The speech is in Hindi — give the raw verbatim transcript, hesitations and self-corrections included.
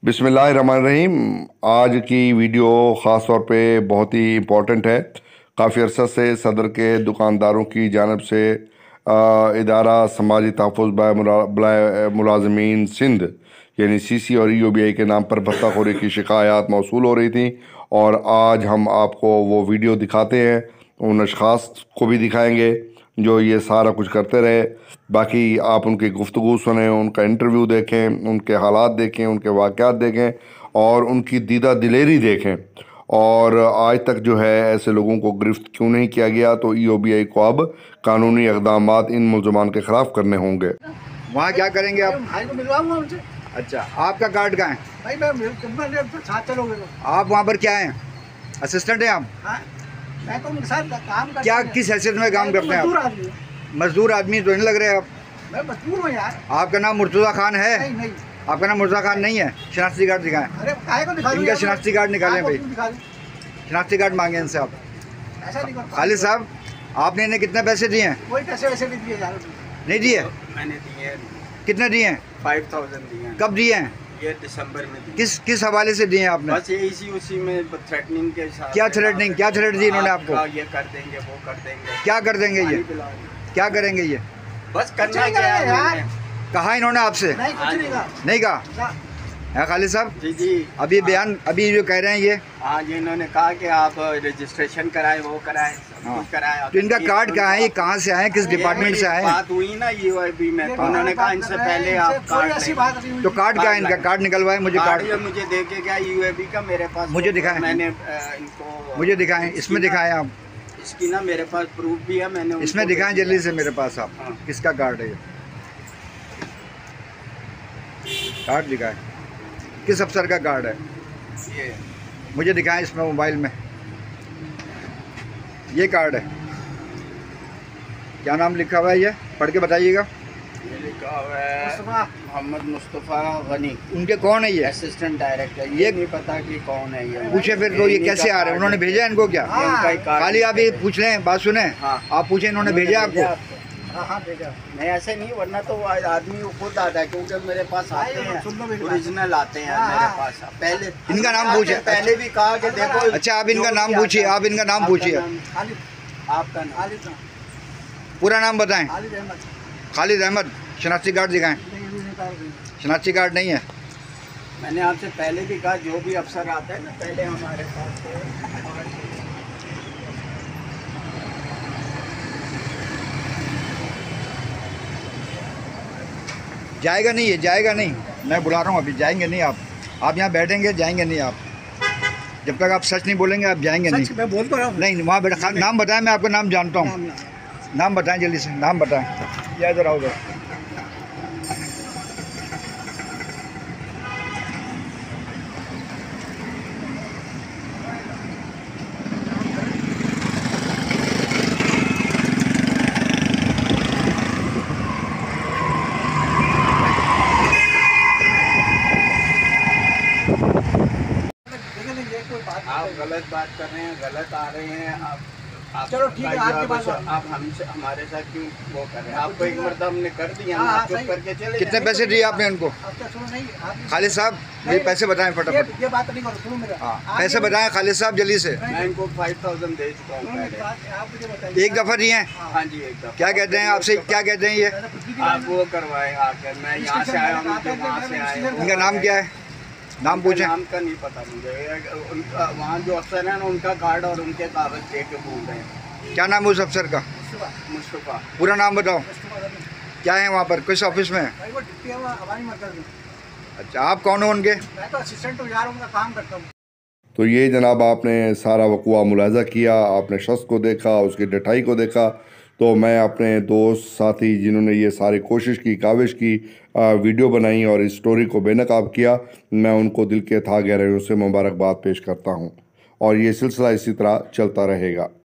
बिस्मिल्लाहिर्रहमानिर्रहीम। आज की वीडियो ख़ास तौर पे बहुत ही इम्पोर्टेंट है। काफ़ी अरसा से सदर के दुकानदारों की जानब से आ, इदारा समाजी तहफ़्फ़ुज़ बाय मुलाज़मीन सिंध यानी सी सी और ई ओ बी आई के नाम पर भत्ताखोरी की शिकायत मौसूल हो रही थी, और आज हम आपको वो वीडियो दिखाते हैं, उन अशख़ास को भी दिखाएंगे जो ये सारा कुछ करते रहे। बाकी आप उनकी गुफ्तगू सुनें, उनका इंटरव्यू देखें, उनके हालात देखें, उनके वाक़यात देखें और उनकी दीदा दिलेरी देखें। और आज तक जो है ऐसे लोगों को गिरफ्त क्यों नहीं किया गया, तो ई ओ बी आई को अब कानूनी इक़दामात इन मुल्ज़मान के ख़िलाफ़ करने होंगे। वहाँ क्या करेंगे आप? भाई को मिलवाऊंगा उनसे। अच्छा, आपका कार्ड कहाँ है? भाई मैं कितना देर तक साथ चलोगे तो? आप वहाँ पर क्या हैं? असिस्टेंट हैं आप? हाँ, मैं तो उनके साथ काम करता क्या हूँ। किस हैसियत में काम करते हैं मजदूर आप? आदमी हूँ। मजदूर आदमी तो नहीं लग रहे आप। मैं मजदूर हूँ यार। आपका नाम मुर्तज़ा खान है? नहीं नहीं। आपका नाम मुर्तज़ा खान नहीं है? शनाख्ती कार्ड दिखाएं। अरे काहे को दिखा दूँ इनका यार? शनाख्ती कार्ड निकालें भाई। काहे को दिखा दूँ? शनाख्ती कार्ड मांगे इनसे आप। ऐसा नहीं करता। खालिद साहब, आपने इन्हें कितने पैसे दिए हैं? कोई पैसे वैसे नहीं दिए यार। नहीं दिए? मैंने दिए कितने दिए हैं? फाइव थाउजेंड दिए हैं। कब दिए हैं? ये दिसंबर में दिए। किस किस हवाले से दिए हैं आपने? बस ये इसी उसी में थ्रेटनिंग के साथ। क्या थ्रेटनिंग क्या थ्रेट दी इन्होंने आपको? आपका ये कर देंगे, वो कर देंगे। क्या कर देंगे ये? पानी पिलाएंगे। क्या करेंगे ये? बस कुछ करना नहीं क्या है करेंगे यार। मैंने? कहा इन्होंने आपसे? नहीं कुछ नहीं कहा। नहीं कहा ना। है खालिद साहब? जी जी। अभी बयान अभी जो कह रहे हैं ये, हाँ जी, इन्होंने कहा कि आप रजिस्ट्रेशन कराएं, वो कराएं, सब हाँ। कुछ कराएं। तो इनका कार्ड कहाँ है? ये कहाँ से आए? किस ये डिपार्टमेंट से आए? बात हुई ना यू आई बी में, तो उन्होंने कहा इनसे पहले आप कोई कार्ड ऐसी लें। बात नहीं हुई। तो कार्ड क्या है इनका? कार्ड निकलवाए मुझे। कार्ड कार्ड ये मुझे दे के गया यू आई बी का, मेरे पास मुझे दिखाएं। मैंने अ, इनको मुझे दिखाएं, इसमें दिखाएं आप। इसकी ना मेरे पास प्रूफ भी है, मैंने इसमें उनको दिखाएं भेजा। जल्दी से मेरे पास आप। हाँ। किसका कार्ड है ये? कार्ड दिखाएं, किस अफसर का कार्ड है? ये मुझे दिखाएं इसमें मोबाइल में। ये कार्ड है, क्या नाम लिखा हुआ है ये? पढ़ के बताइएगा। ये लिखा हुआ है मुस्तफा। मोहम्मद मुस्तफ़ा गनी, उनके कौन है ये? Assistant director. ये- ये नहीं पता कि कौन है ये। पूछे फिर तो ये इन्हीं कैसे का आ रहे हैं? कार्ड उन्होंने है। भेजा इनको क्या? ये इनका ही कार्ड खाली है। आप ये पूछ रहे हैं, बात सुने। हाँ। आप पूछे इन्होंने भेजा आपको? हाँ हाँ भेजा। नहीं ऐसे नहीं, वरना तो आदमी खुद आता है, क्योंकि मेरे पास आते भाई, सुन लो हैं, मेरी बात। ओरिजिनल आते हैं हाँ, मेरे हाँ। पास। पहले इनका नाम आपने पूछे। पहले भी कहा कि देखो। अच्छा, आप इनका जो नाम भी पूछिए, आता है। आप इनका नाम आपका पूछिए। नाम- खालिद आपका नाम खालिद ना। पूरा नाम बताएं। खालिद अहमद। खालिद अहमद। शनाख्ती कार्ड दिखाएं। नहीं अभी नहीं कार्ड नहीं। शनाख्ती कार्ड नहीं है? मैंने आपसे पहले भी कहा, जो भी अफसर आता है ना पहले हमारे पास तो जाएगा नहीं, ये जाएगा नहीं। मैं बुला रहा हूँ, अभी जाएंगे नहीं आप। आप यहाँ बैठेंगे, जाएंगे नहीं आप। जब तक आप सच नहीं बोलेंगे आप जाएंगे नहीं। सच मैं बोल तो रहा हूँ। नहीं, वहाँ बैठा। नाम बताएं, मैं आपका नाम जानता हूँ। नाम ना। नाम बताएं जल्दी से, नाम बताएं। या इधर आओ उधर। लेकिन ये कोई बात आप नहीं। गलत बात कर रहे हैं, गलत आ रहे हैं आप। आप चलो ठीक है, भाई, आपके आप- पास आप हमसे हमारे साथ क्यों वो कर रहे हैं? आपको एक मरतबा हमने कर दिया हाँ, ना, हाँ, चुप सही। करके चले कितने जाएं। पैसे दिए आपने उनको? अब क्या सुनो नहीं आप खालिद साहब, ये पैसे बताएं ये, फटाफट। ये बात नहीं करो, सुनो मेरा। हाँ, आप पैसे ये- बताएं खालिद साहब जल्दी से। मैं इनको फाइव थाउजेंड दे चुका हूँ सुनो मेरी पहले। बात, आप मुझे बताइए। एक दफ़ा दिए हैं? हाँ जी, एक दफा। क्या कहते हैं आपसे? क्या कहते हैं ये? मैंने कुछ भी आप दिया वो करवाएं आकर। मैं यहाँ से आया हूँ, जो वहाँ से आए हैं। इनका नाम क्या है? नाम उनका पूछें। नाम का नहीं पता मुझे। उनका वहाँ जो अफसर है ना, उनका कार्ड और उनके कागज दे के बोल रहे हैं। क्या नाम है उस अफसर का? नहीं। मुस्तफ़ा। पूरा नाम बताओ। मुस्तफा गनी। क्या है वहाँ पर? किस ऑफिस में? भाई वो डिप्टी है, वो हवाई मरकज में। अच्छा, आप कौन हो उनके? मैं तो असिस्टेंट हूँ यार, उनका काम करता हूँ। तो ये जनाब आपने सारा वक़ुआ मुलाज़ा किया, आपने शख्स को देखा, उसकी डटाई को देखा। तो मैं अपने दोस्त साथी जिन्होंने ये सारी कोशिश की, काविश की, आ, वीडियो बनाई और इस स्टोरी को बेनकाब किया, मैं उनको दिल के था गहराइयों से मुबारकबाद पेश करता हूँ, और ये सिलसिला इसी तरह चलता रहेगा।